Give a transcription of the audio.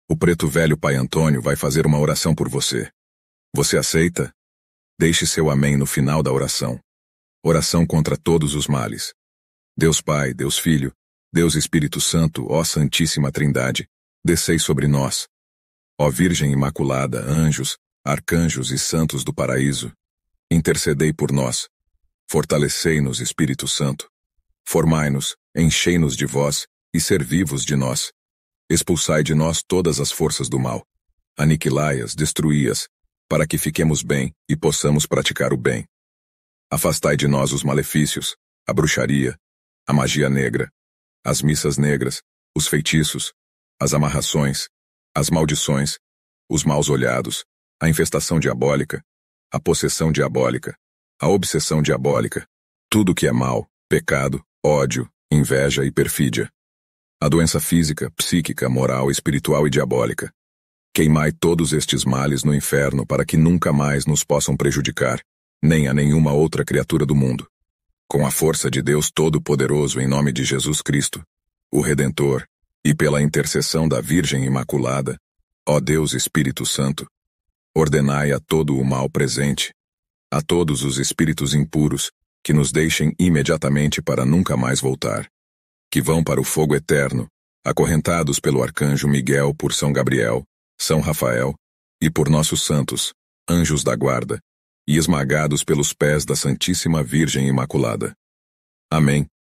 O preto velho Pai Antônio vai fazer uma oração por você. Você aceita? Deixe seu amém no final da oração. Oração contra todos os males. Deus Pai, Deus Filho, Deus Espírito Santo, ó Santíssima Trindade, descei sobre nós. Ó Virgem Imaculada, anjos, arcanjos e santos do paraíso, intercedei por nós. Fortalecei-nos, Espírito Santo. Formai-nos, enchei-nos de vós, e servi-vos de nós. Expulsai de nós todas as forças do mal. Aniquilai-as, destruí-as, para que fiquemos bem e possamos praticar o bem. Afastai de nós os malefícios, a bruxaria, a magia negra, as missas negras, os feitiços, as amarrações, as maldições, os maus olhados, a infestação diabólica, a possessão diabólica, a obsessão diabólica, tudo que é mal, pecado, ódio, inveja e perfídia. A doença física, psíquica, moral, espiritual e diabólica. Queimai todos estes males no inferno para que nunca mais nos possam prejudicar, nem a nenhuma outra criatura do mundo. Com a força de Deus Todo-Poderoso em nome de Jesus Cristo, o Redentor, e pela intercessão da Virgem Imaculada, ó Deus Espírito Santo, ordenai a todo o mal presente, a todos os espíritos impuros, que nos deixem imediatamente para nunca mais voltar, que vão para o fogo eterno, acorrentados pelo arcanjo Miguel por São Gabriel, São Rafael, e por nossos santos, anjos da guarda, e esmagados pelos pés da Santíssima Virgem Imaculada. Amém.